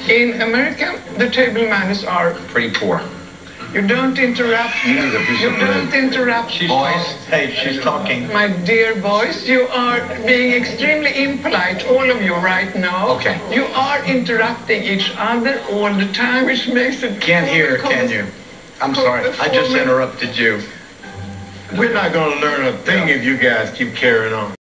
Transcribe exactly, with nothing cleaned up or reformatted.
In America, the table manners are pretty poor. You don't interrupt. You need a piece You of don't interrupt. She's boys. Hey, she's talking. My dear boys, you are being extremely impolite, all of you right now. Okay. You are interrupting each other all the time, which makes it... Can't hear, can you? I'm sorry. I just interrupted you. We're not going to learn a thing if you guys keep carrying on.